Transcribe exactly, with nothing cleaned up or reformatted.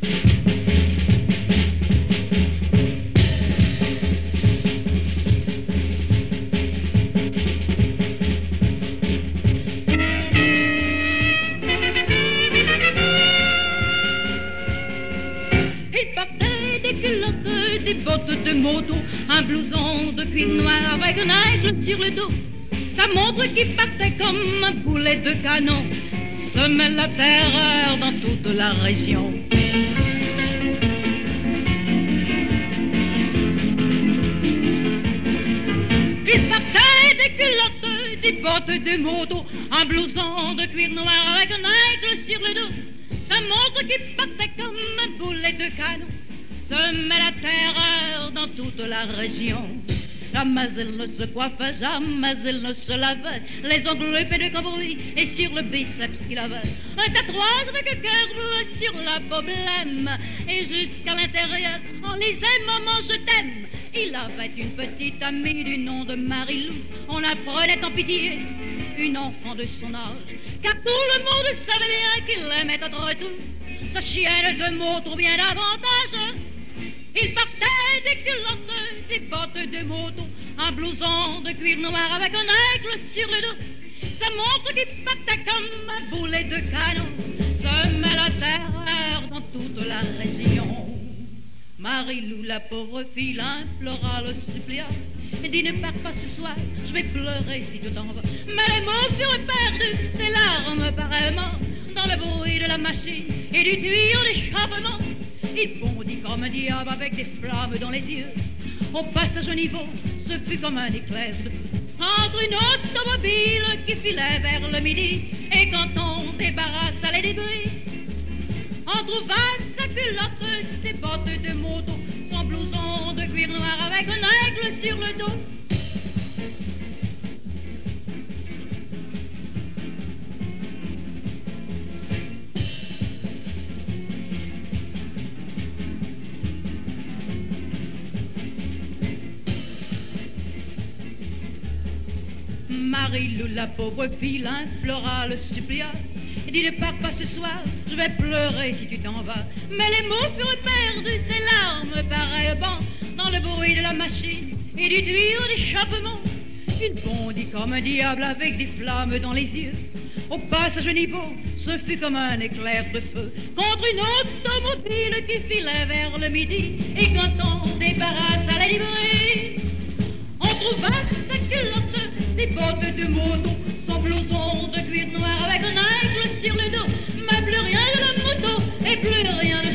Des bottes de moto, un blouson de cuir noir avec un aigle sur le dos. Sa montre qui partait comme un boulet de canon semait la terreur dans toute la région. Il partait des culottes, des bottes de moto, un blouson de cuir noir avec un aigle sur le dos. Sa montre qui partait comme un boulet de canon semait la terreur dans toute la région. Jamais elle ne se coiffait, jamais elle ne se lavait, les ongles épais de cambouis et sur le biceps qu'il avait un tatouage avec un cœur bleu sur la peau blême, et jusqu'à l'intérieur on lisait maman je t'aime. Il avait une petite amie du nom de Marie-Lou, on la prenait en pitié, une enfant de son âge, car tout le monde savait bien qu'il aimait entre tout sa chienne de moto bien davantage. Il partait des culottes, des bottes de moto, un blouson de cuir noir avec un aigle sur le dos. Sa montre qui partait comme un boulet de canon semait la terreur dans toute la région. Marie-Lou, la pauvre fille, l'implora, le supplia, et dit ne pars pas ce soir, je vais pleurer si tu t'en vas. Mais les mots furent perdus, ses larmes pareillement, dans le bruit de la machine et du tuyau d'échappement. Il bondit comme un diable avec des flammes dans les yeux. Au passage au niveau, ce fut comme un éclair de feu. Entre une automobile qui filait vers le midi, et quand on débarrassa les débris, on trouva sa culotte, ses bottes de moto, son blouson de cuir noir avec un aigle sur le dos. Marie-Lou, la pauvre fille, l'implora, le supplia, et dit ne pars pas ce soir, je vais pleurer si tu t'en vas. Mais les mots furent perdus, ses larmes pareillement, dans le bruit de la machine et du tuyau d'échappement. Il bondit comme un diable avec des flammes dans les yeux. Au passage niveau, ce fut comme un éclair de feu contre une automobile qui filait vers le midi, et quand on débarrassa les débris, on trouva sa culotte, ses bottes de moto, son blouson de cuir noir avec un aigle sur le dos. Mais plus rien de la moto et plus rien de